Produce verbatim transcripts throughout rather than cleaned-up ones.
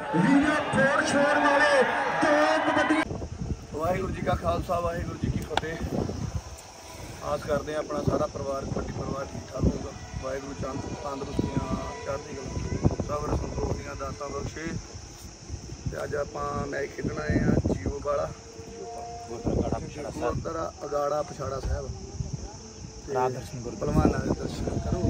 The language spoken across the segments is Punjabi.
वाहिगुरू जी का खालसा वाहिगुरू जी की फतेह। आस करते हैं अपना सारा परिवार कबड्डी परिवार ठीक ठाक होगा। वाहिगुरू चंद तंदुरुस्तियां चढ़ती गल सबर संतोष दियां दातां बख्शे। अज आपां मैच खेडण आए हैं जीओ वाला गुरुद्वारा अगाड़ा पछाड़ा साहब। पहलवानां दे दर्शन करो।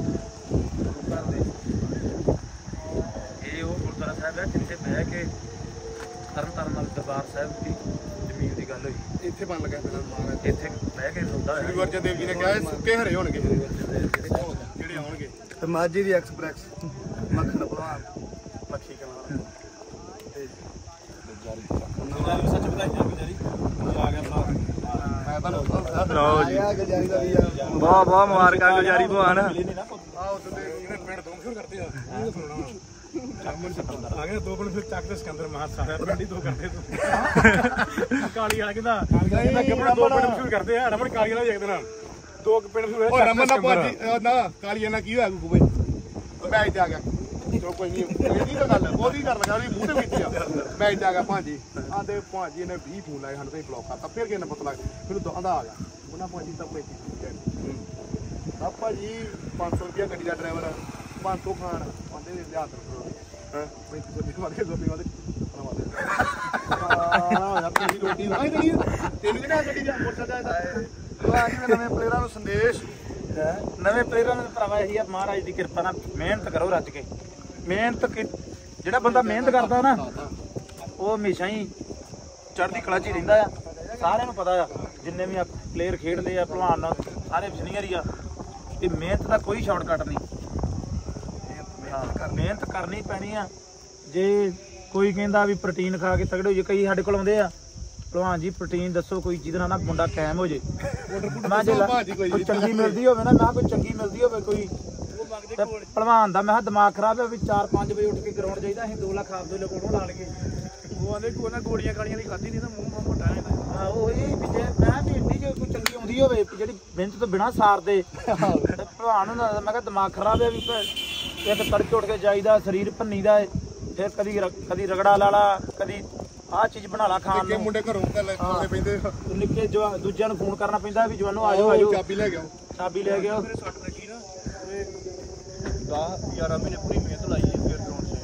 ये वो गुरुद्वारा साहब है जिथे बह के तरन ताਰਨ वाले दरबार साहब की जमीन की गल हुई। इत्थे बन लगा महाराज इत्थे बह के सौदा श्री गुरु अर्जन देव जी ने कहा सुक्के हरे होणगे ਜਿਹੜੇ ਆਉਣਗੇ। ਤੇ ਮਾਝੀ ਦੀ ਐਕਸਪ੍ਰੈਸ ਮੱਖਣ ਭਲਵਾਨ ਮੱਖੀ ਕਲਾਂ ਤੇ ਸੱਚ ਬਤਾਈਆਂ ਗੁਜਾਰੀ ਆ ਗਿਆ ਭਰਾ। ਮੈਂ ਤੁਹਾਨੂੰ ਲਓ ਜੀ ਗੁਜਾਰੀ ਦਾ ਵੀ ਬਹੁਤ ਬਹੁਤ ਮੁਬਾਰਕਾਂ ਗੁਜਾਰੀ ਭਵਾਨ। ਆ ਉੱਤੇ ਇਹਨੇ ਪਿੰਡ ਤੋਂ ਸ਼ੁਰੂ ਕਰਦੇ ਆ ਇਹ ਸੁਣਾਉਣਾ ਆ ਗਿਆ ਦੋ ਪਿੰਡ ਫਿਰ ਚੱਕ ਦੇ ਸਿਕੰਦਰ ਮਾਰ ਸਾਰਾ ਪਿੰਡ ਹੀ ਦੋ ਕਰਦੇ ਤੂੰ ਕਾਲੀ ਵਾਲਾ ਕਹਿੰਦਾ ਕਹਿੰਦਾ ਗੱਬੜਾ ਦੋ ਪਿੰਡ ਸ਼ੁਰੂ ਕਰਦੇ ਆ ਰਮਨ ਕਾਲੀ ਵਾਲਾ ਇੱਕ ਦਿਨ ਦੋ ਪਿੰਡ ਸ਼ੁਰੂ ਹੋਏ ਰਮਨ ਦਾ ਭਾਜੀ ਨਾ ਕਾਲੀ ਨਾਲ ਕੀ ਹੋਇਆ ਕੋਈ ਮੈਚ ਤੇ ਆ ਗਿਆ ਜੋ ਕੋਈ ਨਹੀਂ ਇਹਦੀ ਤਾਂ ਗੱਲ ਉਹਦੀ ਕਰ ਲਗਾ ਉਹਦੀ ਮੂੰਹ ਤੇ ਵਿੱਚ ਆ ਮੈਚ ਤੇ ਆ ਗਿਆ ਭਾਜੀ ਆਂਦੇ ਭਾਜੀ ਨੇ ਵੀਹ ਫੋਨ ਲਾਏ ਸਾਨੂੰ ਤੇ ਬਲੌਕ ਕਰਤਾ ਫਿਰ ਕਿਹਨੇ ਪਤਾ ਲੱਗ ਮੈਨੂੰ ਦੋਂਦਾ ਆ ਗਿਆ ਉਹਨਾਂ ਭਾਜੀ ਤਾਂ ਪੈਂਤੀ ਆਪਾਂ ਜੀ ਪੰਜ ਸੌ ਰੁਪਇਆ ਗੱਡੀ ਦਾ ਡਰਾਈਵਰ ਪੰਜ ਸੌ ਖਾਣ ਆਂਦੇ ਲਿਆ ਦਰ ਹਾਂ ਪੈਂਤੀ ਸੌ ਰੁਪਏ ਵਾਲੇ ਗੋਪੀ ਵਾਲੇ ਆਹ ਤੇਰੀ ਰੋਟੀ ਆਈ ਨਹੀਂ ਤੈਨੂੰ ਕਿਹੜਾ ਗੱਡੀ ਦਾ ਮੋਟਰਸਾਈਕਲ ਦਾ ਅੱਜ ਦੇ ਨਵੇਂ ਪਲੇਅਰਾਂ ਨੂੰ ਸੰਦੇਸ਼ ਨਵੇਂ ਪਲੇਅਰਾਂ ਨੂੰ ਭਰਾਵਾ ਇਹੀ ਆ ਮਹਾਰਾਜ ਦੀ ਕਿਰਪਾ ਨਾਲ ਮਿਹਨਤ ਕਰੋ ਰੱਜ ਕੇ। ਮਿਹਨਤ ਜਿਹੜਾ ਬੰਦਾ ਮਿਹਨਤ ਕਰਦਾ ਨਾ ਉਹ ਹਮੇਸ਼ਾ ਹੀ ਚੜ੍ਹਦੀ ਕਲਾ 'ਚ ਹੀ ਰਹਿੰਦਾ ਆ। ਸਾਰਿਆਂ ਨੂੰ ਪਤਾ ਆ ਜਿੰਨੇ ਵੀ ਪਲੇਅਰ ਖੇਡਦੇ ਆ ਭਲਵਾਨ ਨਾਲ ਸਾਰੇ ਸੀਨੀਅਰ ਹੀ ਆ ਤੇ ਮਿਹਨਤ ਦਾ ਕੋਈ ਸ਼ਾਰਟਕਟ ਨਹੀਂ। ਮਿਹਨਤ ਕਰਨੀ ਪੈਣੀ ਆ। ਜੇ ਕੋਈ ਕਹਿੰਦਾ ਵੀ ਪ੍ਰੋਟੀਨ ਖਾ ਕੇ ਤਗੜੇ ਹੋ ਜੇ ਕਈ ਸਾਡੇ ਕੋਲ ਆਉਂਦੇ ਆ ਭਲਵਾਨ ਜੀ ਪ੍ਰੋਟੀਨ ਦੱਸੋ ਕੋਈ ਜਿਹਦੇ ਨਾਲ ਨਾ ਮੁੰਡਾ ਕਾਇਮ ਹੋ ਜੇ। ਮੈਂ ਜੇ ਕੋਈ ਚੰਗੀ ਮਿਲਦੀ ਹੋਵੇ ਨਾ ਮੈਂ ਕੋਈ ਚੰਗੀ ਮਿਲਦੀ ਹੋਵੇ ਕੋਈ ਭਲਵਾਨ ਦਾ ਮੈਂ ਕਿਹਾ ਦਿਮਾਗ ਖਰਾਬ ਹੈ ਵੀ ਚਾਰ ਪੰਜ ਵਜੇ ਉੱਠ ਕੇ ਗਰਾਊਂਡ ਜਾਈਦਾ ਅਸੀਂ ਦੋ ਲੱਖ ਆਪਦੇ ਲੋਕੋਂ ਲਾ ਲਈਏ। ਉਹ ਆਂਦੇ ਕੋਈ ਨਾ ਗੋਲੀਆਂ ਕਾਲੀਆਂ ਦੀ ਖਾਧੀ ਨਹੀਂ ਤਾਂ ਮੂੰਹ ਮੋਟਾ ਹੈ। ਹਾਂ ਉਹੀ ਵੀ ਜੇ ਮੈਂ ਵੀ ਇੰਨੀ ਜੇ ਕੋਈ ਚੰਗੀ ਆਉਂਦੀ ਹੋਵੇ ਜਿਹੜੀ ਮਿਹਨਤ ਤੋਂ ਬਿਨਾਂ ਸਾਰਦੇ ਭਲਵਾਨ ਨੂੰ ਮੈਂ ਕਿਹਾ ਦਿਮਾਗ ਖਰਾਬ ਹੈ ਵੀ ਇੱਕ ਤੜਕੇ ਉੱਠ ਕੇ ਜਾਈਦਾ ਸਰੀਰ ਭੰਨੀ ਦਾ ਫਿਰ ਕਦੀ ਕਦੀ ਰਗੜਾ ਲਾ ਲਾ ਕਦੀ ਆਹ ਚੀਜ਼ ਬਣਾ ਲਾ ਖਾਣ ਨੂੰ। ਮੁੰਡੇ ਘਰੋਂ ਖਾਣੇ ਪੈਂਦੇ ਨਿੱਕੇ ਦੂਜਿਆਂ ਨੂੰ ਫੋਨ ਕਰਨਾ ਪੈਂਦਾ ਵੀ ਜਵਾਨੋ ਆ ਜਾਓ ਆ ਜਾਓ ਚਾਬੀ ਲੈ ਗਿਆ ਚਾਬੀ ਲੈ ਗਿਆ। ਮੇਰੇ ਸੱਟ ਲੱਗੀ ਨਾ ਦਸ ਗਿਆਰਾਂ ਮਹੀਨੇ ਪੂਰੀ ਮਿਹਨਤ ਲਾਈ ਹੈ ਫਿਰ ਗਰਾਊਂਡ 'ਚ।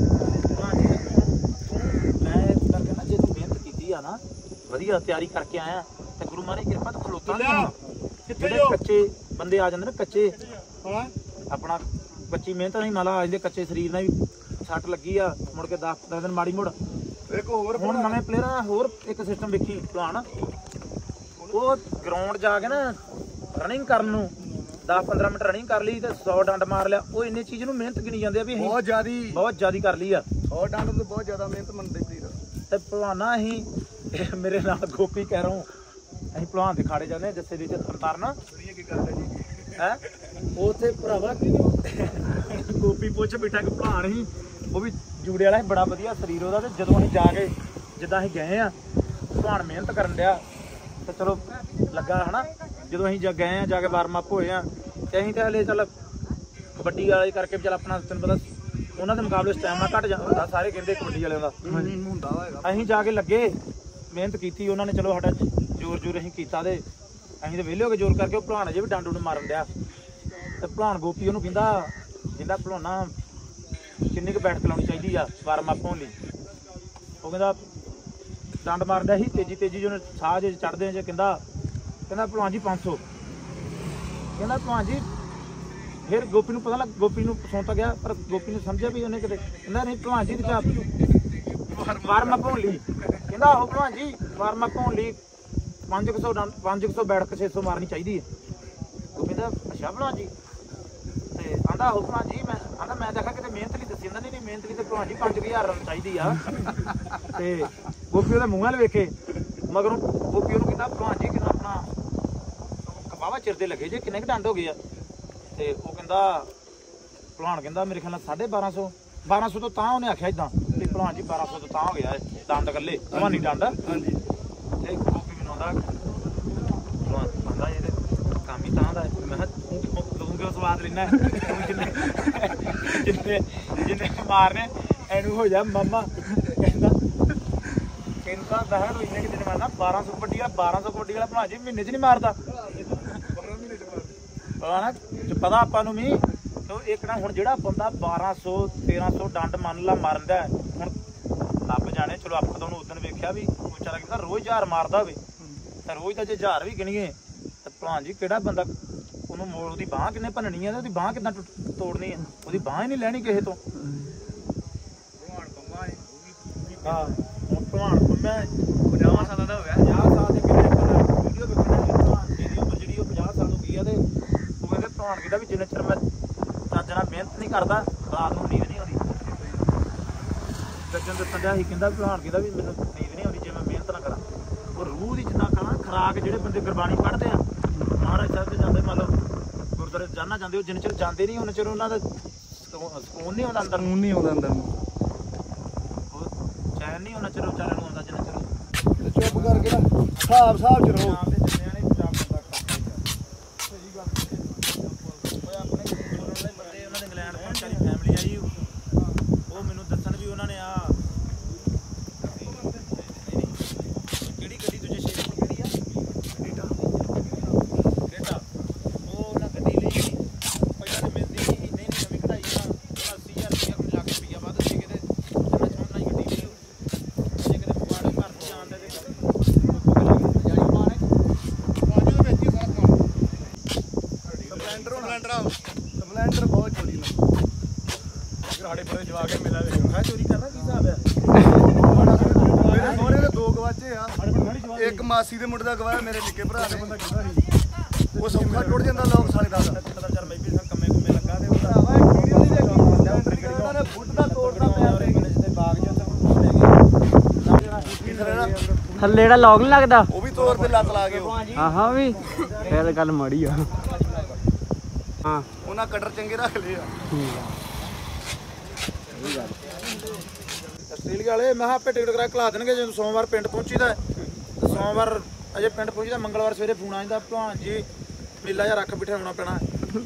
ਮੈਂ ਇਸ ਕਰਕੇ ਨਾ ਜੇ ਤੂੰ ਮਿਹਨਤ ਕੀਤੀ ਆ ਨਾ ਵਧੀਆ ਤਿਆਰੀ ਕਰਕੇ ਆਇਆ ਤੇ ਗੁਰੂ ਮਹਾਰਾਜ ਦੀ ਕਿਰਪਾ ਤੋਂ ਖਲੋਤਾ ਜਿਹੜੇ ਕੱਚੇ ਬੰਦੇ ਆ ਜਾਂਦੇ ਨੇ ਕੱਚੇ ਆਪਣਾ ਕੱਚੀ ਮਿਹਨਤ ਨਹੀਂ ਮਾਲਾ ਅੱਜ ਦੇ ਕੱਚੇ ਸਰੀਰ ਨਾਲ ਵੀ ਸੱਟ ਲੱਗੀ ਆ ਮੁੜ ਕੇ ਦਸ ਪੰਦਰਾਂ ਦਿਨ ਮਾੜੀ ਮੁੜ ਇੱਕ ਹੋਰ ਹੁਣ ਨਵੇਂ ਪਲੇਅਰਾਂ ਦਾ ਹੋਰ ਇੱਕ ਸਿਸਟਮ ਵੇਖੀ ਭਲਵਾਨ ਉਹ ਗਰਾਊਂਡ ਜਾ ਕੇ ਨਾ ਰਨਿੰਗ ਕਰਨ ਨੂੰ ਦਸ ਪੰਦਰਾਂ ਮਿੰਟ ਰਨਿੰਗ ਕਰ ਲਈ ਤੇ ਸੌ ਡੰਡ ਮਾਰ ਲਿਆ। ਉਹ ਇੰਨੇ ਚੀਜ਼ ਨੂੰ ਮਿਹਨਤ ਗਿਣੀ ਜਾਂਦੇ ਆ ਵੀ ਅਸੀਂ ਬਹੁਤ ਜ਼ਿਆਦੀ ਬਹੁਤ ਜ਼ਿਆਦੀ ਕਰ ਲਈ ਆ। ਸੌ ਡੰਡ ਨੂੰ ਬਹੁਤ ਜ਼ਿਆਦਾ ਮਿਹਨਤ ਮੰਨਦੇ ਪਲੀਰ ਤੇ ਭਲਵਾਨਾ ਅਸੀਂ ਮੇਰੇ ਨਾਲ ਗੋਪੀ ਕਹਿ ਰਹਾ ਅਸੀਂ ਭਲਵਾਨ ਦੇ ਖਾੜੇ ਜਾਂਦੇ ਜੱਸੇ ਦੀ ਤਰਨਾ ਕੀ ਕਰਦੇ ਜੀ ਹੈ ਉੱਥੇ ਭਰਾਵਾ ਗੋਪੀ ਪੁੱਛ ਬੈਠਾ ਕਿ ਭਲਵਾਨ ਸੀ ਉਹ ਵੀ ਜੂੜੇ ਵਾਲਾ ਬੜਾ ਵਧੀਆ ਸਰੀਰ ਉਹਦਾ। ਤੇ ਜਦੋਂ ਅਸੀਂ ਜਾ ਕੇ ਜਿੱਦਾਂ ਅਸੀਂ ਗਏ ਆ ਭਲਵਾਨ ਮਿਹਨਤ ਕਰਨ ਡਿਆ ਤੇ ਚਲੋ ਲੱਗਾ ਹਨਾ। ਜਦੋਂ ਅਸੀਂ ਜਾ ਗਏ ਆ ਜਾ ਕੇ ਵਾਰਮ ਅਪ ਹੋਏ ਆ ਤੇ ਅਸੀਂ ਤਾਂ ਹਲੇ ਚੱਲ ਕਬੱਡੀ ਵਾਲੇ ਕਰਕੇ ਚੱਲ ਆਪਣਾ ਤੈਨੂੰ ਪਤਾ ਉਹਨਾਂ ਦੇ ਮੁਕਾਬਲੇ ਸਟੈਮਨਾ ਘੱਟ ਜਾਂਦਾ ਸਾਰੇ ਕਹਿੰਦੇ ਕਬੱਡੀ ਵਾਲਿਆਂ ਦਾ ਹੁੰਦਾ ਹੋਏਗਾ। ਅਸੀਂ ਜਾ ਕੇ ਲੱਗੇ ਮਿਹਨਤ ਕੀਤੀ ਉਹਨਾਂ ਨੇ ਚਲੋ ਸਾਡਾ ਜ਼ੋਰ ਜ਼ੋਰ ਅਸੀਂ ਕੀਤਾ ਤੇ ਅਸੀਂ ਤਾਂ ਵਿਹਲੇ ਹੋ ਕੇ ਜ਼ੋਰ ਕਰਕੇ ਉਹ ਭਲਵਾਨ ਅਜੇ ਵੀ ਡੰਡ ਡੁੰਡ ਮਾਰਨ ਡਿਆ ਤੇ ਭਲਵਾਨ ਗੋਪੀ ਉਹਨੂੰ ਕਹਿੰਦਾ ਕਹਿੰਦਾ ਭਲਵਾਨਾ ਕਿੰਨੀ ਕੁ ਬੈਠ ਚਲਾਉਣੀ ਚਾਹੀਦੀ ਆ ਵਾਰਮ ਅਪ ਹੋਣ ਲਈ। ਉਹ ਕਹਿੰਦਾ ਡੰਡ ਮਾਰਦਾ ਸੀ ਤੇਜ਼ੀ ਤੇਜ਼ੀ ਜਿਹਨੂੰ ਸਾਹ ਜੇ ਚੜ੍ਹਦੇ ਜੇ ਕਹਿੰਦਾ ਕਹਿੰਦਾ ਭਲਵਾਨ ਜੀ ਪੰਜ ਸੌ ਕਹਿੰਦਾ ਭਲਵਾਨ ਜੀ। ਫਿਰ ਗੋਪੀ ਨੂੰ ਪਤਾ ਲੱਗ ਗੋਪੀ ਨੂੰ ਪਸੰਦ ਗਿਆ ਪਰ ਗੋਪੀ ਨੇ ਸਮਝਿਆ ਵੀ ਉਹਨੇ ਕਿਤੇ ਕਹਿੰਦਾ ਨਹੀਂ ਭਲਵਾਨ ਜੀ ਵਾਰਮ ਅਪ ਹੋਣ ਲਈ ਕਹਿੰਦਾ ਆਹੋ ਭਲਵਾਨ ਜੀ ਵਾਰਮ ਅਪ ਹੋਣ ਲਈ ਪੰਜ ਕੁ ਸੌ ਡੰਡ ਪੰਜ ਕੁ ਸੌ ਬੈਠ ਕੇ ਛੇ ਸੌ ਮਾਰਨੀ ਚਾਹੀਦੀ ਹੈ। ਉਹ ਕਹਿੰਦਾ ਅੱਛਾ ਭਲਵਾਨ ਜੀ ਤੇ ਆਂਦਾ ਆਹੋ ਭਲਵਾਨ ਜੀ ਮੈਂ ਆਂਦਾ ਮੈਂ ਦੇਖਾ ਕਿਤੇ ਮਿਹਨਤ ਲਈ ਦੱਸੀ ਜਾਂਦਾ ਨਹੀਂ ਨਹੀਂ ਮਿਹਨਤ ਲਈ ਤੇ ਭਲਵਾਨ ਜੀ ਪੰਜ ਕੁ ਹਜ਼ਾਰ ਰਨ ਚਾਹੀਦੀ ਆ। ਤੇ ਗੋਪੀ ਉਹਦੇ ਮੂੰਹ ਵੱਲ ਵੇਖੇ ਮਗਰੋਂ ਗੋਪੀ ਉਹਨੂੰ ਕਹਿੰਦਾ ਭਲਵਾਨ ਜੀ ਕਿੰਨਾ ਆਪਣਾ ਵਾਹਵਾ ਚਿਰ ਦੇ ਲੱਗੇ ਜੇ ਕਿੰਨੇ ਕੁ ਡੰਡ ਹੋ ਗਏ ਆ। ਤੇ ਉਹ ਕਹਿੰਦਾ ਭਲਵਾਨ ਕਹਿੰਦਾ ਮੇਰੇ ਖਿਆਲ ਨਾਲ ਸਾਢੇ ਬਾਰਾਂ ਸੌ ਬਾਰਾਂ ਸੌ ਤੋਂ ਤਾਂ ਉਹਨੇ ਆਖਿਆ ਇਦਾਂ ਤੇ ਭਲਵਾਨ ਜੀ ਬਾਰਾਂ ਸੌ ਤੋਂ ਤਾਂ ਹੋ ਗਿਆ ਡੰਡ ਇਕੱਲੇ ਭਲਵਾਨੀ ਡੰਡ। ਹਾਂਜੀ ਤੇ ਗੋਪੀ ਮੈਨੂੰ ਆਉਂਦਾ ਭਲਵਾਨ ਆਉਂਦਾ ਇਹਦੇ ਕੰਮ ਹੀ ਤਾਂ ਦਾ ਮੈਂ ਕਿਹਾ ਤੂੰ ਕਿਉਂ ਸਵਾਦ ਲੈਣਾ ਜਿੰਨੇ ਜਿੰਨੇ ਜਿੰਨੇ ਮਾਰਨੇ ਐਨੂੰ ਹੋ ਜਾ ਮਾਮਾ ਕਹਿੰਦਾ ਕਹਿੰਦਾ ਦਹਾਂ ਨੂੰ ਇੰਨੇ ਕਿਤੇ ਮਾਰਨਾ ਬਾਰਾਂ ਸੌ ਕਬੱਡੀ ਵਾਲਾ ਬਾਰਾਂ ਸੌ ਕਬੱਡੀ ਵਾਲਾ ਭਲਾ ਜੀ ਮਹੀਨੇ 'ਚ ਨਹੀਂ ਮਾਰਦਾ ਨਾ ਪਤਾ ਆਪਾਂ ਨੂੰ ਵੀ ਇੱਕ ਨਾ ਹੁਣ ਜਿਹੜਾ ਬੰਦਾ ਬਾਰਾਂ ਸੌ ਤੇਰਾਂ ਸੌ ਡੰਡ ਮੰਨ ਲਾ ਮਾਰਦਾ ਹੁਣ ਰੱਬ ਜਾਣੇ ਚਲੋ ਆਪਾਂ ਤਾਂ ਉਹਨੂੰ ਉਦੋਂ ਵੇਖਿਆ ਵੀ ਵਿਚਾਰਾ ਕਹਿੰਦਾ ਰੋਜ਼ ਹਜ਼ਾਰ ਮਾਰਦਾ ਹੋਵੇ ਤਾਂ ਰੋਜ਼ ਤਾਂ ਜੇ ਹਜ਼ਾਰ ਵੀ ਗਿਣੀਏ ਤਾਂ ਭਲਾ ਜੀ ਕਿਹੜਾ ਬੰਦਾ ਉਹਨੂੰ ਮੋੜ ਉਹਦੀ ਬਾਂਹ ਕਿੰਨੇ ਭੰਨਣੀ ਹੈ ਤੇ ਉਹਦੀ ਬਾਂਹ ਕਿੱਦਾਂ ਤੋੜਨੀ ਹੈ ਉਹਦੀ ਬਾਂਹ ਹੀ ਨਹੀਂ ਲੈਣੀ ਕਿਸੇ ਤੋਂ ਹਾਂ ਹੁਣ ਭਲਵਾਨ ਪੰਮਾ ਪੰਜਾਹ ਸਾਲਾਂ ਦਾ ਹੋ ਗਿਆ ਪੰਜਾਹ ਸਾਲ ਦੇ ਕਿੰਨੇ ਵੀਡੀਓ ਵੇਖਣਾ ਇਹਦੀ ਉਮਰ ਜਿਹੜੀ ਉਹ ਪੰਜਾਹ ਸਾਲ ਹੋ ਗਈ ਆ ਤੇ ਉਹ ਕਹਿੰਦੇ ਭਲਵਾਨ ਕਹਿੰਦਾ ਵੀ ਜਿੰਨੇ ਚਿਰ ਮੈਂ ਚੱਜ ਨਾਲ ਮਿਹਨਤ ਨਹੀਂ ਕਰਦਾ ਰਾਤ ਨੂੰ ਨੀਂਦ ਨਹੀਂ ਆਉਂਦੀ ਸੱਜਣ ਦੱਸਣ ਡਿਆ ਸੀ ਕਹਿੰਦਾ ਭਲਵਾਨ ਕਹਿੰਦਾ ਵੀ ਮੈਨੂੰ ਨੀਂਦ ਨਹੀਂ ਆਉਂਦੀ ਜੇ ਮੈਂ ਮਿਹਨਤ ਨਾ ਕਰਾਂ ਉਹ ਰੂਹ ਦੀ ਜਿੰਨਾ ਕਰਾਂ ਖੁਰਾਕ ਜਿਹੜੇ ਬੰਦੇ ਗੁਰਬਾਣੀ ਪੜ੍ਹਦੇ ਆ ਮਹਾਰਾਜ ਸਾਹਿਬ ਦੇ ਜਾਂਦੇ ਮੰਨ ਲਓ ਗੁਰਦੁਆਰੇ ਜਾਣਾ ਜਾਂਦੇ ਉਹ ਜਿੰਨੇ ਚਿਰ ਜਾਂਦੇ ਨਹੀਂ ਉਹਨਾਂ ਚਿਰ ਉਹਨਾਂ ਦਾ ਸਕੂਨ ਨਹੀਂ ਆਉਂਦਾ ਅੰਦਰ ਸਕੂਨ ਨਹੀਂ ਆਉਂਦਾ ਅੰਦਰ ਨੂੰ ਚੈਨ ਨਹੀਂ ਉਹਨਾਂ ਚਿਰ ਵਿਚਾਰਿਆਂ ਨੂੰ ਆਉਂਦਾ ਜਿੰਨਾ ਚਿਰ ਚੁੱਪ ਕਰਕੇ ਨਾ ਹਿਸਾਬ ਹਿਸਾਬ ਚ ਰਹੋ ਫੈਮਿਲੀ ਆਈ ਉਹ ਮੈਨੂੰ ਦੱਸਣ ਵੀ ਉਹਨਾਂ ਨੇ ਆ ਕਿਹੜੀ ਗੱਡੀ ਦੂਜੇ ਸ਼ੇਰ ਦੀ ਕਿਹੜੀ ਆ ਕ੍ਰੇਟਾ ਉਹ ਉਹਨਾਂ ਗੱਡੀ ਲਈ ਪਹਿਲਾਂ ਤੇ ਮਿਲਦੀ ਨਹੀਂ ਨਹੀਂ ਨਹੀਂ ਨਵੀਂ ਕਢਾਈ ਆ ਅੱਸੀ ਹਜ਼ਾਰ ਰੁਪਇਆ ਕੋਈ ਲੱਖ ਰੁਪਇਆ ਵੱਧ ਦੇ ਕਿਤੇ ਜਿੰਨਾ ਚਾਹੁੰਦਾ ਗੱਡੀ ਲਈ ਜੇ ਕਿਤੇ ਪਵਾੜੇ ਘਰ ਤੋਂ ਜਾਣ ਦੇ ਸਪਲੈਂਡਰ ਬਹੁਤ ਚੋਰੀ ਨਾ ਸਾਡੇ ਕੋਲ ਜਵਾ ਕੇ ਮੇਲਾ ਦੇ ਮੈਂ ਚੋਰੀ ਕਰਨਾ ਕੀ ਹਿਸਾਬ ਹੈ ਮੇਰੇ ਸਹੁਰੇ ਦੇ ਦੋ ਗਵਾਚੇ ਆ ਇੱਕ ਮਾਸੀ ਦੇ ਮੁੰਡੇ ਦਾ ਗਵਾਇਆ ਮੇਰੇ ਨਿੱਕੇ ਭਰਾ ਨੇ ਉਹ ਸੌਖਾ ਟੁੱਟ ਜਾਂਦਾ ਲੋਕ ਸਾਲੇ ਦਾ ਪਤਾ ਚੱਲ ਮੈਂ ਵੀ ਕੰਮੇ ਕੁੰਮੇ ਲੱਗਾ ਤੇ ਉਹਦਾ ਭਰਾਵਾ ਇੱਕ ਵੀਡੀਓ ਨਹੀਂ ਦੇਖੀ ਉਹਨਾਂ ਨੇ ਫੁੱਟ ਦਾ ਤੋੜਦਾ ਪਿਆ ਤੇ ਜਿੱਥੇ ਬਾਗ ਜਿਹਾ ਉੱਥੇ ਲੈ ਗਏ ਥੱਲੇ ਜਿਹੜਾ ਲੌਗ ਨਹੀਂ ਲੱਗਦਾ ਉਹ ਵੀ ਤੋੜ ਤੇ ਲੱਤ ਲਾ ਗਏ ਉਹ ਹਾਂ ਹਾਂ ਵੀ ਫਿਰ ਗੱਲ ਮਾੜੀ ਆ ਹਾਂ ਉਹਨਾਂ ਕਟਰ ਚੰਗੇ ਰੱਖ ਲਏ ਆ ਆਸਟ੍ਰੇਲੀਆ ਵਾਲੇ ਮੈਂ ਆਪੇ ਟਿਕਟ ਕਰਾ ਖਲਾ ਦੇਣਗੇ ਜਦੋਂ ਸੋਮਵਾਰ ਪਿੰਡ ਪਹੁੰਚੀਦਾ ਸੋਮਵਾਰ ਅਜੇ ਪਿੰਡ ਪਹੁੰਚੀਦਾ ਮੰਗਲਵਾਰ ਸਵੇਰੇ ਫੋਨ ਆ ਜਾਂਦਾ ਭਲਵਾਨ ਜੀ ਮੇਲਾ ਜਿਹਾ ਰੱਖ ਬਿਠਾਉਣਾ ਪੈਣਾ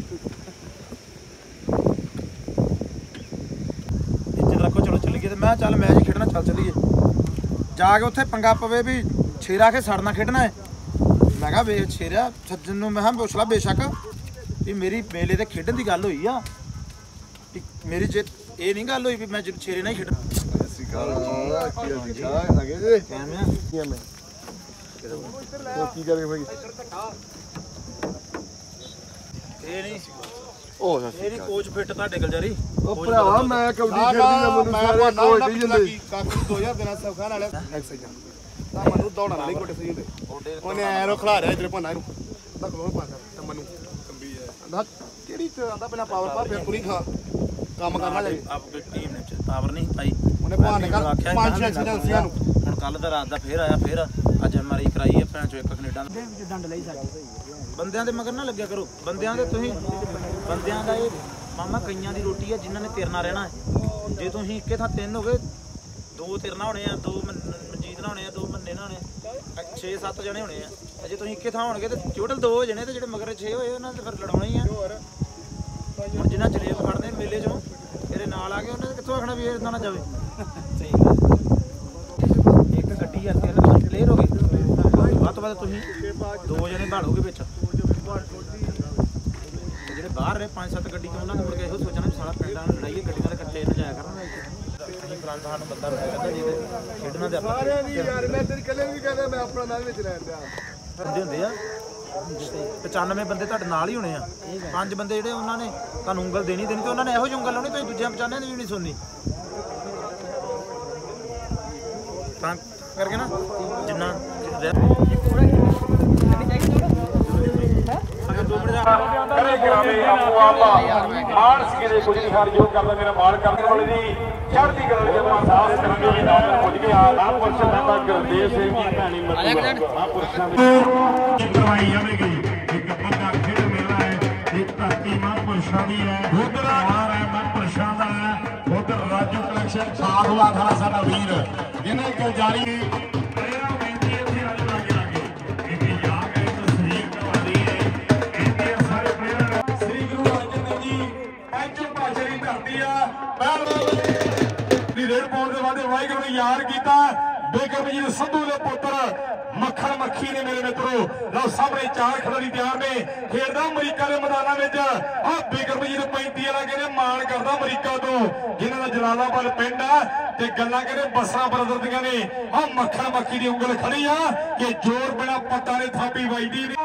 ਇੱਜ਼ਤ ਰੱਖੋ ਚਲੋ ਚੱਲੀਏ ਤੇ ਮੈਂ ਚੱਲ ਮੈਚ ਹੀ ਖੇਡਣਾ ਚੱਲ ਚੱਲੀਏ ਜਾ ਕੇ ਉੱਥੇ ਪੰਗਾ ਪਵੇ ਵੀ ਛੇਰਾ ਕੇ ਸੜਨਾ ਖੇਡਣਾ ਹੈ ਮੈਂ ਕਿਹਾ ਵੇ ਛੇਰਿਆ ਸੱਜਣ ਨੂੰ ਮੈਂ ਕਿਹਾ ਪੁੱਛ ਲਾ ਬੇਸ਼ੱਕ ਵੀ ਮੇਰੀ ਮੇਲੇ ਤੇ ਖੇਡਣ ਦੀ ਗੱਲ ਹੋਈ ਆ ਮੇਰੀ ਜੇ ਇਹ ਨਹੀਂ ਗੱਲ ਹੋਈ ਵੀ ਮੈਂ ਛੇਰੇ ਨਾਲ ਹੀ ਖੇਡਣਾ ਕੀ ਕਰੇ ਭਾਈ ਇਹ ਨਹੀਂ ਉਹ ਇਹ ਨਹੀਂ ਕੋਚ ਫਿੱਟ ਤੁਹਾਡੇ ਕੋਲ ਜਾਰੀ ਉਹ ਭਰਾਵਾ ਮੈਂ ਕਬੱਡੀ ਖੇਡਦੀ ਆ ਮੈਨੂੰ ਸਾਰੇ ਕੋਚ ਹੀ ਜਾਂਦੇ ਕਾਕੂ ਦੋ ਹਜ਼ਾਰ ਦੇਣਾ ਸੌਖਾ ਨਾਲੇ ਐਕਸਰਸਾਈਜ਼ ਤਾਂ ਮੈਨੂੰ ਦੌੜਨ ਵਾਲੀ ਕੋਟੇ ਸਹੀ ਹੁੰਦੇ ਉਹਨੇ ਐਰੋ ਖਿਲਾ ਰਿਹਾ ਇਧਰ ਭਾਣਾ ਇਹਨੂੰ ਤਾਂ ਕੋਲ ਪਾ ਤਾਂ ਮੈਨੂੰ ਕੰਬੀ ਹੈ ਆਂਦਾ ਕਿਹੜੀ ਤੇ ਆਂਦਾ ਪਹਿਲਾਂ ਪਾਵਰ ਪਾ ਫਿਰ ਪੂਰੀ ਖਾ ਕੰਮ ਕਰਨਾ ਜਾਈ ਆਪ ਟੀਮ ਨੇ ਪਾਵਰ ਨਹੀਂ ਪਾਈ ਉਹਨੇ ਭਾਣੇ ਕਰ ਪੰਜ ਛੇ ਐਕਸੀਡੈਂਸੀਆਂ ਨੂੰ ਹੁਣ ਕੱਲ ਦਾ ਰਾਤ ਦਾ ਫੇਰ ਆਇਆ ਫੇਰ ਅੱਜ ਐਮਆਰਆਈ ਕਰਾਈ ਹੈ ਭੈਣ ਚੋ ਇੱਕ ਕੈਨੇਡਾ ਦੇ ਡੰਡ ਲਈ ਸਾਡੇ ਬੰਦਿਆਂ ਦੇ ਮਗਰ ਨਾ ਲੱਗਿਆ ਕਰੋ ਬੰਦਿਆਂ ਦੇ ਤੁਸੀਂ ਬੰਦਿਆਂ ਦਾ ਇਹ ਮਾਮਾ ਕਈਆਂ ਦੀ ਰੋਟੀ ਆ ਜਿਨ੍ਹਾਂ ਨੇ ਤਿਰਨਾ ਰਹਿਣਾ ਹੈ ਜੇ ਤੁਸੀਂ ਇੱਕੇ ਥਾਂ ਤਿੰਨ ਹੋ ਗਏ ਦੋ ਤਿਰਨਾ ਹੋਣੇ ਆ ਦੋ ਮਨਜੀਤ ਨਾਲ ਹੋਣੇ ਆ ਦੋ ਮੰਨੇ ਨਾਲ ਹੋਣੇ ਆ ਛੇ ਸੱਤ ਜਣੇ ਹੋਣੇ ਆ ਜੇ ਤੁਸੀਂ ਇੱਕੇ ਥਾਂ ਹੋਣਗੇ ਤੇ ਟੋਟਲ ਦੋ ਹੋ ਜਣੇ ਤੇ ਜਿਹੜੇ ਮਗਰ ਛੇ ਹੋਏ ਉਹਨਾਂ ਤੇ ਫਿਰ ਲੜਾਉਣਾ ਹੀ ਆ ਹੁਣ ਜਿਨ੍ਹਾਂ ਜਲੇਬ ਖੜਦੇ ਮੇਲੇ ਚੋਂ ਇਹਦੇ ਨਾਲ ਆ ਕੇ ਉਹਨੇ ਕਿੱਥੋਂ ਆਖਣਾ ਵੀ ਇਹ ਇਦਾਂ ਨਾ ਜਾਵੇ ਸਹੀ ਗੱਲ ਇੱਕ ਗੱਡੀ ਆ ਤਿੰਨ ਤੁਸੀਂ ਕਲੀਅਰ ਹੋ ਗਏ ਵੱਧ ਤੋਂ ਵੱਧ ਤੁਸੀਂ ਦੋ ਜਣੇ ਭਾਲੋਗੇ ਵਿੱਚ ਜਿਹੜੇ ਬਾਹਰ ਰਹੇ ਪੰਜ ਸੱਤ ਗੱਡੀ ਤੋਂ ਉਹਨਾਂ ਨੇ ਮੁੜ ਕੇ ਇਹੋ ਸੋਚਣਾ ਵੀ ਸਾਲਾ ਪਿੰਡਾਂ ਨੂੰ ਲੜਾਈਏ ਗੱਡੀਆਂ ਦੇ ਇਕੱਠੇ ਨਾ ਜਾਇਆ ਕਰਾਂਗੇ ਅਸੀਂ ਫਰੰਟ ਸਾਨੂੰ ਬੰਦਾ ਬਣਾਇਆ ਕਹਿੰਦਾ ਜਿਹਦੇ ਖੇਡਣਾ ਤੇ ਆਪਾਂ ਸਾਰਿਆਂ ਦੀ ਯਾਰ ਮੈਂ ਤੇਰੀ ਕੱਲੇ ਵੀ ਕਹਿੰਦਾ ਮੈਂ ਆਪਣਾ ਨਾਲ ਵਿੱਚ ਰਹਿਣ ਦਿਆਂ ਬੰਦੇ ਹੁੰਦੇ ਆ ਪਚਾਨਵੇਂ ਬੰਦੇ ਤੁਹਾਡੇ ਨਾਲ ਹੀ ਹੋਣੇ ਆ ਪੰਜ ਬੰਦੇ ਜਿਹੜੇ ਉਹਨਾਂ ਨੇ ਤੁਹਾਨੂੰ ਉਂਗਲ ਦੇਣੀ ਦੇਣੀ ਤੇ ਉਹਨਾਂ ਨੇ ਇਹੋ ਜਿਹੀ ਉਂਗਲ ਲਾਉਣੀ ਤੁਸੀਂ ਦੂਜਿਆਂ ਪਚਾਨਵੇਂ ਦੀ ਵੀ ਨਹੀਂ ਸੁਣਨੀ ਤਾਂ ਕਰਕੇ ਨਾ ਜਿੰਨਾ ਕਰੇ ਕਰਾਵੇ ਆਪੋ ਆਪਾ ਮਾਨਸ ਕਿਰੇ ਕੁਝ ਨਹੀਂ ਹਰ ਜੋ ਕਰਦਾ ਮੇਰਾ ਮਾਣ ਕਰਨ ਵਾਲੇ ਦੀ ਚੜ੍ਹਦੀ ਕਲਾ ਜਦੋਂ ਅਹਿਸਾਸ ਕਰਾਂਗੇ ਵੀ ਨਾਮ ਪੁੱਜ ਗਿਆ ਨਾ ਪੁਰਸ਼ ਦਾ ਗੁਰਦੇਵ ਸਿੰਘ ਜੀ ਭੈਣੀ ਮਤਲਬ ਨਾ ਪੁਰਸ਼ਾਂ ਦੀ ਕਰਵਾਈ ਜਾਵੇਗੀ ਇੱਕ ਬੰਦਾ ਖੇਡ ਮੇਲਾ ਹੈ ਇੱਕ ਧਰਤੀ ਮਹਾਂਪੁਰਸ਼ਾਂ ਦੀ ਹੈ ਉਧਰ ਹਾਰ ਹੈ ਮਹਾਂਪੁਰਸ਼ਾਂ ਦਾ ਹੈ ਉਧਰ ਰਾਜੂ ਕਲੈਕਸ਼ਨ ਸਾਧਵਾ ਖੜਾ ਸਾਡਾ ਵੀਰ ਜਿਹਨੇ ਕਿ ਜਾਰੀ ਪਾਉਣ ਦੇ ਵਾਅਦੇ ਵਾਹਿਗੁਰੂ ਨੇ ਯਾਦ ਕੀਤਾ। ਬੇਗਮਜੀਤ ਸੰਧੂ ਦੇ ਪੁੱਤਰ ਮੱਖਣ ਮੱਖੀ ਨੇ ਮੇਰੇ ਮਿੱਤਰੋ ਲਓ ਸਾਹਮਣੇ ਚਾਰ ਖਿਡਾਰੀ ਤਿਆਰ ਨੇ ਖੇਡਦਾ ਅਮਰੀਕਾ ਦੇ ਮੈਦਾਨਾਂ ਵਿੱਚ। ਆ ਬੇਗਮਜੀਤ ਪੈਂਤੀ ਵਾਲਾ ਕਹਿੰਦੇ ਮਾਣ ਕਰਦਾ ਅਮਰੀਕਾ ਤੋਂ ਜਿਨ੍ਹਾਂ ਦਾ ਜਲਾਲਾਬਾਦ ਪਿੰਡ ਆ ਤੇ ਗੱਲਾਂ ਕਹਿੰਦੇ ਬੱਸਾਂ ਬਰਦਰ ਦੀਆਂ ਨੇ। ਆ ਮੱਖਣ ਮੱਖੀ ਦੀ ਉਂਗਲ ਖੜੀ ਆ ਕਿ ਜੋਰ ਬਿਨਾ ਪੱਟਾਂ ਨੇ ਥਾਪੀ ਵੱਜਦੀ ਨਹੀਂ।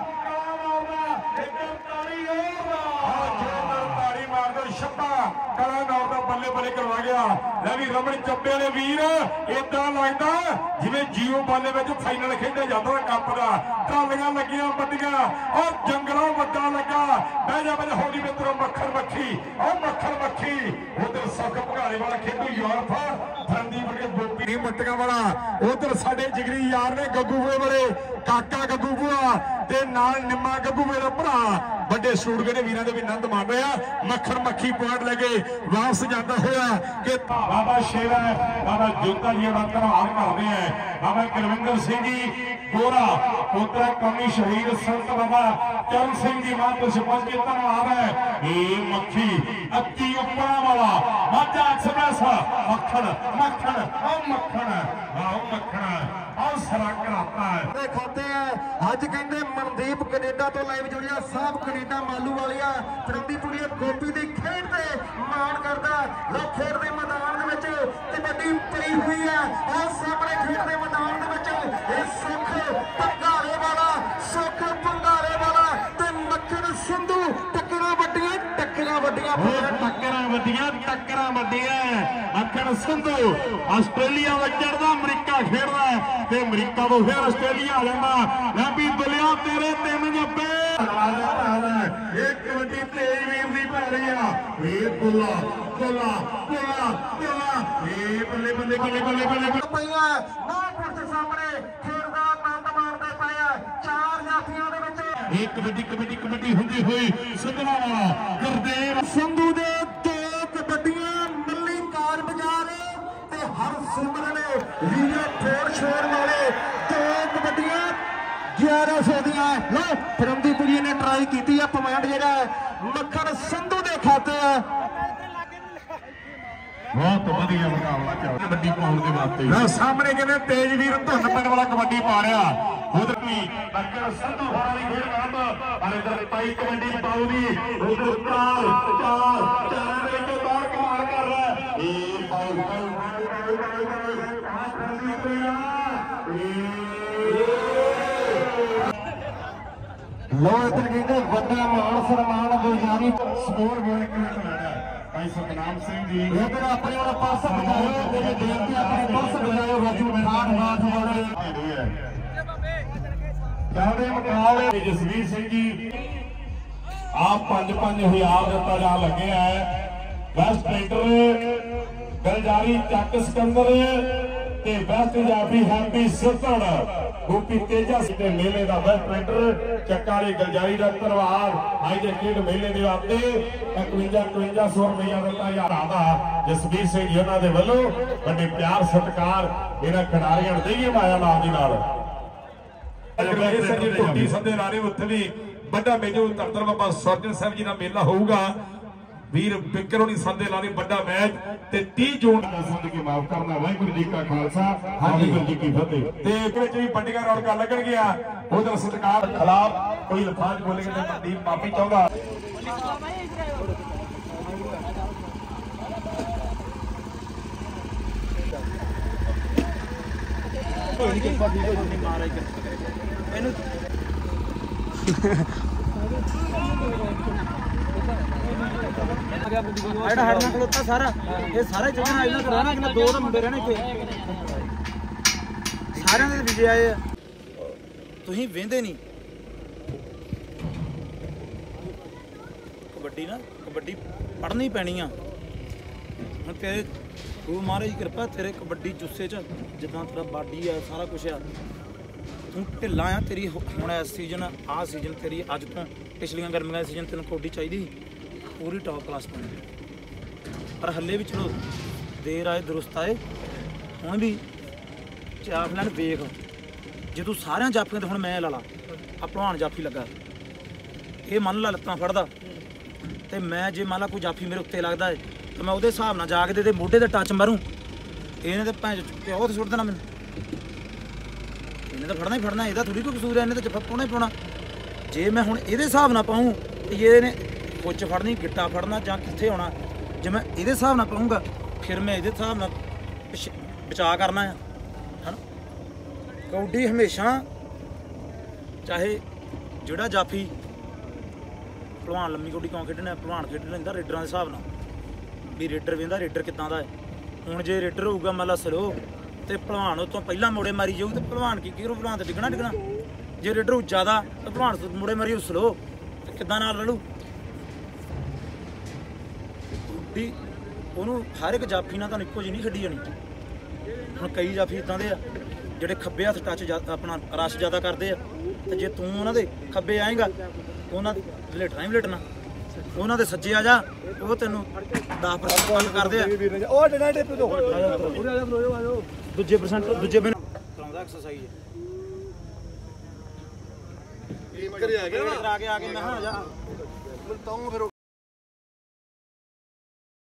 ਕਲਾ ਨੌਰ ਦਾ ਬੱਲੇ ਬੱਲੇ ਕਰਵਾ ਗਿਆ। ਲੈ ਵੀ ਰਮਨ ਚੱਬੇ ਨੇ ਵੀਰ ਏਦਾਂ ਲੱਗਦਾ ਜਿਵੇਂ ਜੀਓ ਬਾਲੇ ਵਿੱਚ ਫਾਈਨਲ ਖੇਡਿਆ ਜਾਂਦਾ ਕੱਪ ਦਾ। ਟਰਾਲੀਆਂ ਲੱਗੀਆਂ ਵੱਡੀਆਂ ਔਰ ਜੰਗਲਾਂ ਵੱਡਾ ਲੱਗਾ। ਬਹਿ ਜਾ ਮੇਰੇ ਹੋਲੀ ਮਿੱਤਰੋ ਮੱਖਣ ਮੱਖੀ ਉਹ ਮੱਖਣ ਮੱਖੀ ਉਧਰ ਸੁੱਖ ਭਗਾਲੇ ਵਾਲਾ ਖੇਡੂ ਯੂਰਪ ਫਰੰਦੀ ਵਰਗੇ ਗੋਪੀ ਨਹੀਂ ਮੱਟੀਆਂ ਵਾਲਾ। ਉਧਰ ਸਾਡੇ ਜਿਗਰੀ ਯਾਰ ਨੇ ਗੱਗੂਏ ਵਾਲੇ ਕਾਕਾ ਗੱਗੂਆ ਤੇ ਨਾਲ ਨਿੰਮਾ ਗੱਗੂਏ ਦਾ ਭਰਾ ਵੱਡੇ ਸਟੂਡੀਓ ਦੇ ਵੀਰਾਂ ਦੇ ਵੀ ਆਨੰਦ ਮਾਣ ਰਿਹਾ। ਮੱਖਣ ਮੱਖੀ ਪੁਆਇੰਟ ਲੈ ਕੇ ਵਾਪਸ ਜਾਂਦਾ ਹੋਇਆ ਕਿ ਬਾਬਾ ਸ਼ੇਰਾ ਬਾਬਾ ਜੋਤਾ ਜੀ ਦਾ ਧੰਨਵਾਦ ਕਰਦੇ ਆ। ਬਾਬਾ ਕੁਲਵਿੰਦਰ ਸਿੰਘ ਜੀ ਗੋਰਾ ਪੁੱਤਰ ਕੌਮੀ ਸ਼ਹੀਦ ਸੰਤ ਬਾਬਾ ਚਰਨ ਸਿੰਘ ਜੀ ਮਾਨ ਤੋਂ ਸਰਪੰਚ ਜੀ ਧੰਨਵਾਦ ਹੈ। ਇਹ ਮੱਖੀ ਅੱਤੀ ਉੱਪਰਾਂ ਵਾਲਾ ਮਾਝਾ ਐਕਸਪ੍ਰੈਸ ਮੱਖਣ ਮੱਖਣ ਉਹ ਮੱਖਣ ਆਹ ਮੱਖਣ ਆਹ ਸਰਾ ਕਰਾਤਾ ਹੈ ਖਾਤੇ ਆ। ਅੱਜ ਕਹਿੰਦੇ ਮਨਦੀਪ ਕੈਨੇਡਾ ਤੋਂ ਲਾਈਵ ਜੁੜਿਆ ਸਾਹਿਬ ਕੈਨੇਡਾ ਮਾਲੂ ਵਾਲਿਆ ਫਰੰਦੀ ਪੁੜੀਏ ਗੋਪੀ ਦੀ ਖੇਡ ਤੇ ਮਾਣ ਕਰਦਾ। ਲੋ ਖੇਡ ਦੇ ਮੈਦਾਨ ਦੇ ਵਿੱਚ ਕਬੱਡੀ ਪਈ ਹੋਈ ਆ। ਆਹ ਸਾਹਮਣੇ ਖੇਡ ਦੇ ਮੈਦਾਨ ਦੇ ਵਿੱਚ ਇਹ ਸੁੱਖ ਭੰਗਾਰੇ ਵਾਲਾ ਸੁੱਖ ਭੰਗਾਰੇ ਵਾਲਾ ਤੇ ਮੱਖਣ ਸੰਧੂ ਟੱਕਰਾਂ ਵੱਡੀਆਂ ਟੱਕਰਾਂ ਵੱਡੀਆਂ ਟੱਕਰਾਂ ਵੱਡੀਆਂ ਟੱਕਰਾਂ ਵੱਡੀਆਂ। ਮੱਖਣ ਸੰਧੂ ਆਸਟ੍ਰੇਲੀਆ ਵਿੱਚ ਚੜਦਾ ਅਮਰੀਕਾ ਖੇਡਦਾ ਤੇ ਅਮਰੀਕਾ ਤੋਂ ਫਿਰ ਆਸਟ੍ਰੇਲੀਆ ਆ ਜਾਂਦਾ। ਲੈ ਵੀ ਦੁਲਿਆ ਤੇਰੇ ਤਿੰਨ ਜੱਬੇ ਇਹ ਕਬੱਡੀ ਤੇਜ ਵੀਰ ਦੀ ਪੈ ਰਹੀ ਆ। ਇਹ ਬੁੱਲਾ ਬੁੱਲਾ ਬੁੱਲਾ ਬੁੱਲਾ ਇਹ ਬੱਲੇ ਬੱਲੇ ਬੱਲੇ ਬੱਲੇ ਬੱਲੇ ਪਈਆਂ ਨਾਗਪੁਰ ਦੇ ਸਾਹਮਣੇ ਖੇਡ ਦਾ ਆਨੰਦ ਮਾਣਦੇ ਪਏ ਆ। ਚਾਰ ਜਾਫੀਆਂ ਦੇ ਵਿੱਚ ਇਹ ਕਬੱਡੀ ਕਬੱਡੀ ਕਬੱਡੀ ਹੁੰਦੀ ਹੋਈ ਸੰਧਵਾ ਵਾਲਾ ਗੁਰਦੇਵ ਸੰਧੂ ਦੇ ਦੋ ਕਬੱਡੀਆਂ ਮੱਲੀ ਕਾਰ ਬਾਜ਼ਾਰ ਤੇ ਹਰ ਸਿਮਰਨ ਲੀਲੇ ਫੋੜ ਛੋੜ ਵਾਲੇ ਦੋ ਕਬੱਡੀਆਂ ਗਿਆਰਾਂ ਸੌ ਦੀਆਂ। ਲੋ ਫਰੰਦੀ ਪੁਰੀ ਨੇ ਟਰਾਈ ਕੀਤੀ ਆ ਪੁਆਇੰਟ ਜਿਹੜਾ ਮੱਖਣ ਸੰਧੂ ਦੇ ਖਾਤੇ ਆ। ਬਹੁਤ ਵਧੀਆ ਮੁਕਾਬਲਾ ਚੱਲ ਕਬੱਡੀ ਪਾਉਣ ਦੇ ਵਾਸਤੇ। ਲਓ ਸਾਹਮਣੇ ਕਹਿੰਦੇ ਤੇਜ ਵੀਰ ਧੁੰਨ ਪਿੰਡ ਵਾਲਾ ਕਬੱਡੀ ਪਾ ਰਿਹਾ। ਉਧਰ ਵੀ ਮੱਖਣ ਸੰਧੂ ਹੋਰਾਂ ਦੀ ਖੇਡ ਰਾਮ ਪਰ ਇਧਰ ਪਾਈ ਕਬੱਡੀ ਪਾਉਦੀ ਉਧਰ ਚਾਰ ਚਾਰ ਚਾਰਾਂ ਦੇ ਵਿੱਚੋਂ ਬਾਹਰ ਕਮਾਲ ਕਰ ਰਿਹਾ। ਇਹ ਪਾਉ ਪਾਉ ਆ ਫਰੰਦੀ ਪੁਰੀਆ ਲੋ ਇਧਰ ਕਹਿੰਦੇ ਵੱਡਾ ਮਾਣ ਸਨਮਾਨ ਗੁਲਜ਼ਾਰੀ ਸਕੋਰ ਬੋਲ ਕੇ ਖਿਲਾੜਾ ਭਾਈ ਸਤਨਾਮ ਸਿੰਘ ਜੀ। ਇਧਰ ਆਪਣੇ ਵਾਲਾ ਪਾਸ ਬਜਾਓ ਜਿਹੜੇ ਬੇਨਤੀ ਆਪਣੇ ਪਾਸ ਬਜਾਓ ਰਾਜੂ ਖਾਨ ਬਾਤ ਵਾਲੇ ਜਾਂਦੇ ਮੁਕਾਬਲੇ ਜਸਵੀਰ ਸਿੰਘ ਜੀ ਆਪ ਪੰਜ ਪੰਜ ਹਜ਼ਾਰ ਦਿੱਤਾ ਜਾਣ ਲੱਗਿਆ ਹੈ। ਬੈਸਟ ਟ੍ਰੇਡਰ ਗਲਜਾਰੀ ਚੱਕ ਸਿਕੰਦਰ ਤੇ ਬੈਸਟ ਜਾਫੀ ਹੈਪੀ ਸਿੱਧੜ ਗੋਪੀ ਤੇਜਾ ਤੇ ਮੇਲੇ ਦਾ ਬੈਸਟ ਟ੍ਰੇਡਰ ਚੱਕਾ ਵਾਲੀ ਗਲਜਾਰੀ ਦਾ ਧੰਨਵਾਦ। ਅੱਜ ਦੇ ਖੇਡ ਮੇਲੇ ਦੇ ਵਾਸਤੇ ਇਕਵੰਜਾ ਇਕਵੰਜਾ ਸੌ ਰੁਪਇਆ ਦਿੱਤਾ ਹਜ਼ਾਰਾਂ ਦਾ ਜਸਵੀਰ ਸਿੰਘ ਜੀ ਉਹਨਾਂ ਦੇ ਵੱਲੋਂ ਵੱਡੇ ਪਿਆਰ ਸਤਿਕਾਰ ਇਹਨਾਂ ਖਿਡਾਰੀਆਂ ਨੂੰ ਦੇਈਏ ਮਾਇਆ ਨਾਮ ਦੀ ਨਾਲ। ਢੋਟੀ ਸੰਦੇ ਲਾਰੇ ਉੱਥੇ ਵੀ ਵੱਡਾ ਮੇਜੋ ਧਰਤਰ ਬਾਬਾ ਸਰਜਨ ਸਾਹਿਬ ਜੀ ਦਾ ਮੇਲਾ ਹੋਊਗਾ। ਵੀਰ ਬਿਕਰ ਹੋਣੀ ਸੰਦੇ ਲਾਰੇ ਵੱਡਾ ਮੈਚ ਤੇ ਤੀਹ ਜੂਨ ਸੰਦ ਕੇ ਮਾਫ ਕਰਨਾ। ਵਾਹਿਗੁਰੂ ਜੀ ਕਾ ਖਾਲਸਾ ਵਾਹਿਗੁਰੂ ਜੀ ਕੀ ਫਤਿਹ। ਤੇ ਇੱਕ ਵਿੱਚ ਵੀ ਵੱਡੀਆਂ ਰੌਣਕਾਂ ਲੱਗਣਗੀਆਂ। ਉਧਰ ਸਤਿਕਾਰ ਖਿਲਾਫ ਕੋਈ ਲਫਾਜ਼ ਬੋਲੇਗਾ ਤੇ ਮਨਦੀਪ ਮਾਫੀ ਚਾਹੁੰਦਾ। ਜਿਹੜਾ ਹੜਨਾ ਖਲੋਤਾ ਸਾਰਾ ਇਹ ਸਾਰੇ ਚੱਕਰ ਆਈ ਨਾ ਕਰਾਣਾ ਕਿ ਦੋ ਤਾਂ ਮੁੰਡੇ ਰਹਿਣੇ ਇੱਥੇ ਸਾਰਿਆਂ ਦੇ ਵਿਜੇ ਆਏ ਆ। ਤੁਸੀਂ ਵੇਂਦੇ ਨਹੀਂ ਕਬੱਡੀ ਨਾ ਕਬੱਡੀ ਪੜ੍ਹਨੀ ਪੈਣੀ ਆ। ਹੁਣ ਤੇਰੇ ਗੁਰੂ ਮਹਾਰਾਜ ਦੀ ਕਿਰਪਾ ਤੇਰੇ ਕਬੱਡੀ ਜੁੱਸੇ 'ਚ ਜਿੱਦਾਂ ਤੇਰਾ ਬਾਡੀ ਆ ਸਾਰਾ ਕੁਛ ਆ। ਤੂੰ ਢਿੱਲਾ ਆ। ਤੇਰੀ ਹੁਣ ਇਸ ਸੀਜ਼ਨ ਆਹ ਸੀਜ਼ਨ ਤੇਰੀ ਅੱਜ ਤੋਂ ਪਿਛਲੀਆਂ ਗਰਮੀਆਂ ਦੇ ਸੀਜ਼ਨ ਤੈਨੂੰ ਕਬੱਡੀ ਚਾਹੀਦੀ ਪੂਰੀ ਟੌਪ ਕਲਾਸ ਬਣੀ। ਪਰ ਹੱਲੇ ਵੀ ਚਲੋ ਦੇਰ ਆਏ ਦਰੁਸਤ ਆਏ। ਹੁਣ ਵੀ ਚਾਪ ਲੈਣ ਵੇਖ ਜੇ ਤੂੰ ਸਾਰਿਆਂ ਜਾਫੀਆਂ ਤੇ ਹੁਣ ਮੈਂ ਲਾ ਲਾ ਆ ਭਲਵਾਨ ਜਾਫੀ ਲੱਗਾ ਇਹ ਮੰਨ ਲਾ ਲੱਤਾਂ ਫੜਦਾ ਤੇ ਮੈਂ ਜੇ ਮੰਨ ਲਾ ਕੋਈ ਜਾਫੀ ਮੇਰੇ ਉੱਤੇ ਲੱਗਦਾ ਹੈ ਤਾਂ ਮੈਂ ਉਹਦੇ ਹਿਸਾਬ ਨਾਲ ਜਾ ਕੇ ਦੇ ਮੋਢੇ ਤੇ ਟੱਚ ਮਾਰੂ ਇਹਨੇ ਤਾਂ ਭੈਣ ਚੁੱਕ ਕੇ ਉਹ ਤੇ ਸੁੱਟ ਦੇਣਾ ਮੈਨੂੰ। ਇਹਨੇ ਤਾਂ ਫੜਨਾ ਹੀ ਫੜਨਾ, ਇਹਦਾ ਥੋੜੀ ਕੋਈ ਕਸੂਰ ਹੈ, ਇਹਨੇ ਤਾਂ ਜੱਫਾ ਪਾਉਣਾ ਹੀ ਪਾਉਣਾ। ਜੇ ਮੈਂ ਹੁਣ ਇਹਦੇ ਹਿਸਾਬ ਨਾਲ ਪਾऊँ ਤੇ ਇਹਨੇ ਕੁੱਚ ਫੜਨੀ, ਗਿੱਟਾ ਫੜਨਾ ਜਾਂ ਕਿੱਥੇ ਆਉਣਾ, ਜੇ ਮੈਂ ਇਹਦੇ ਹਿਸਾਬ ਨਾਲ ਪਾਊਂਗਾ ਫਿਰ ਮੈਂ ਇਹਦੇ ਹਿਸਾਬ ਨਾਲ ਬਚਾਅ ਕਰਨਾ ਆ ਹਨਾ। ਕਬੱਡੀ ਹਮੇਸ਼ਾ ਚਾਹੇ ਜਿਹੜਾ ਜਾਫੀ ਭਲਵਾਨ ਲੰਮੀ ਕਬੱਡੀ ਕਿਉਂ ਖੇਡਣਾ, ਭਲਵਾਨ ਖੇਡ ਲੈਂਦਾ ਰੇਡਰਾਂ ਦੇ ਹਿਸਾਬ ਨਾਲ ਵੀ ਰੇਡਰ ਵੇਂਦਾ ਰੇਡਰ ਕਿੱਦਾਂ ਦਾ ਹੈ। ਹੁਣ ਜੇ ਰੇਡਰ ਹੋਊਗਾ ਮੰਨ ਲਾ ਸਲੋ ਤੇ ਭਲਵਾਨ ਉਹ ਤੋਂ ਪਹਿਲਾਂ ਮੋੜੇ ਮਾਰੀ ਜਾਊ ਤੇ ਭਲਵਾਨ ਕੀ ਕੀ ਭਲਵਾਨ ਤੇ ਡਿੱਗਣਾ ਡਿੱਗਣਾ। ਜੇ ਰੇਡਰ ਜ਼ਿਆਦਾ ਤੇ ਭਲਵਾਨ ਮੋੜੇ ਮਾਰੀ ਸਲੋ ਤੇ ਕਿੱਦਾਂ ਨਾਲ ਲੜੂ। ਵੀ ਉਹਨੂੰ ਹਰ ਇੱਕ ਜਾਫੀ ਨਾਲ ਤੁਹਾਨੂੰ ਇੱਕੋ ਜਿਹੀ ਨਹੀਂ ਖੇਡੀ ਜਾਣੀ। ਹੁਣ ਕਈ ਜਾਫੀ ਇੱਦਾਂ ਦੇ ਆ ਜਿਹੜੇ ਖੱਬੇ ਹੱਥ ਟੱਚ ਆਪਣਾ ਰਸ਼ ਜ਼ਿਆਦਾ ਕਰਦੇ ਆ, ਤੇ ਜੇ ਤੂੰ ਉਹਨਾਂ ਦੇ ਖੱਬੇ ਆਏਗਾ ਉਹਨਾਂ ਦੇ ਲੇਟਣਾ ਹੀ ਲੇਟਣਾ, ਉਹਨਾਂ ਦੇ ਸੱਜੇ ਆ ਜਾ ਉਹ ਤੈਨੂੰ ਦਸ ਪਰਸੈਂਟ ਬੰਦ ਕਰਦੇ ਆ। ਉਹ ਡੇਢ ਟਿਪ ਤੋਂ ਦੂਜੇ ਪਰਸੈਂਟ ਦੂਜੇ ਬਿਨ ਕਰਾਉਂਦਾ ਐਕਸਰਸਾਈਜ਼ ਘਰੇ ਆ ਗਿਆ ਆ ਕੇ ਆ ਕੇ ਮੈਂ ਹਾਂ ਜਾ ਤਾਂ ਫਿਰ